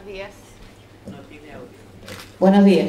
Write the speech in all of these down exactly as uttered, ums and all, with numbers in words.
Buenos días. No tiene audio. Buenos días.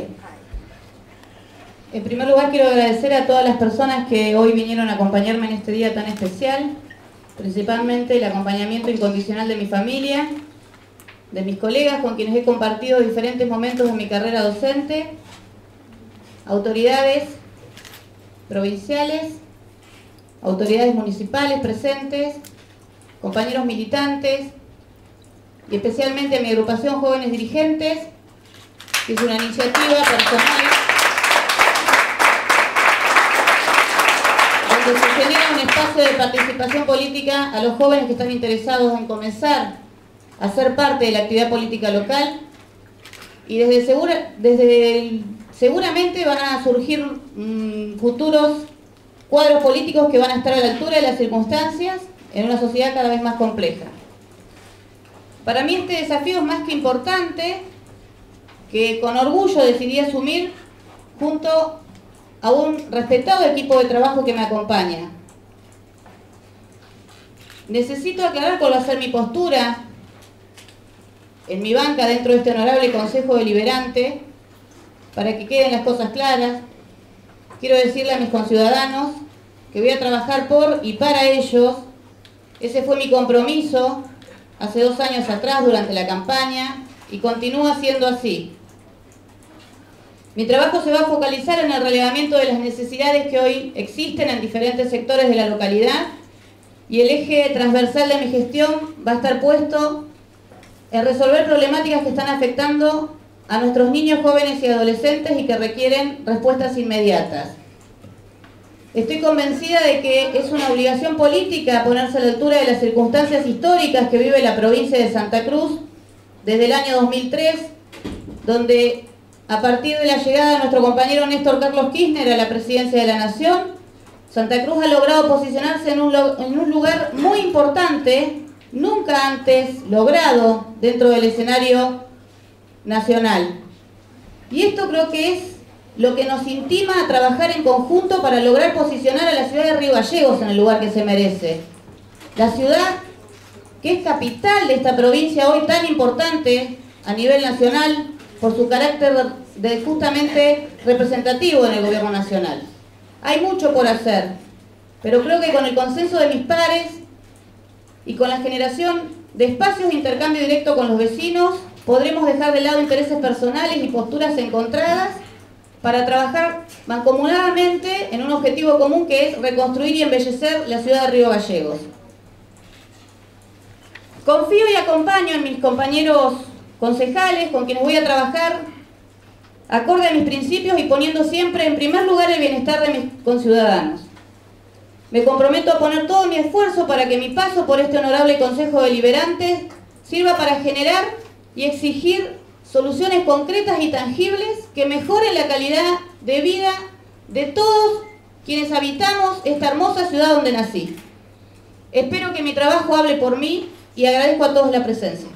En primer lugar quiero agradecer a todas las personas que hoy vinieron a acompañarme en este día tan especial, principalmente el acompañamiento incondicional de mi familia, de mis colegas con quienes he compartido diferentes momentos de mi carrera docente, autoridades provinciales, autoridades municipales presentes, compañeros militantes y especialmente a mi agrupación Jóvenes Dirigentes, que es una iniciativa personal donde se genera un espacio de participación política a los jóvenes que están interesados en comenzar a ser parte de la actividad política local, y desde, segura, desde el, seguramente van a surgir mmm, futuros cuadros políticos que van a estar a la altura de las circunstancias en una sociedad cada vez más compleja. Para mí este desafío es más que importante, que con orgullo decidí asumir junto a un respetado equipo de trabajo que me acompaña. Necesito aclarar cuál va a ser mi postura en mi banca dentro de este honorable Consejo Deliberante, para que queden las cosas claras. Quiero decirle a mis conciudadanos que voy a trabajar por y para ellos. Ese fue mi compromiso hace dos años atrás durante la campaña y continúa siendo así. Mi trabajo se va a focalizar en el relevamiento de las necesidades que hoy existen en diferentes sectores de la localidad, y el eje transversal de mi gestión va a estar puesto en resolver problemáticas que están afectando a nuestros niños, jóvenes y adolescentes y que requieren respuestas inmediatas. Estoy convencida de que es una obligación política ponerse a la altura de las circunstancias históricas que vive la provincia de Santa Cruz desde el año dos mil tres, donde a partir de la llegada de nuestro compañero Néstor Carlos Kirchner a la presidencia de la Nación, Santa Cruz ha logrado posicionarse en un, en un lugar muy importante, nunca antes logrado dentro del escenario nacional. Y esto creo que es lo que nos intima a trabajar en conjunto para lograr posicionar a la ciudad de Río Gallegos en el lugar que se merece. La ciudad que es capital de esta provincia hoy tan importante a nivel nacional por su carácter de justamente representativo en el gobierno nacional. Hay mucho por hacer, pero creo que con el consenso de mis pares y con la generación de espacios de intercambio directo con los vecinos, podremos dejar de lado intereses personales y posturas encontradas para trabajar mancomunadamente en un objetivo común, que es reconstruir y embellecer la ciudad de Río Gallegos. Confío y acompaño en mis compañeros concejales con quienes voy a trabajar acorde a mis principios y poniendo siempre en primer lugar el bienestar de mis conciudadanos. Me comprometo a poner todo mi esfuerzo para que mi paso por este honorable Consejo Deliberante sirva para generar y exigir soluciones concretas y tangibles que mejoren la calidad de vida de todos quienes habitamos esta hermosa ciudad donde nací. Espero que mi trabajo hable por mí y agradezco a todos la presencia.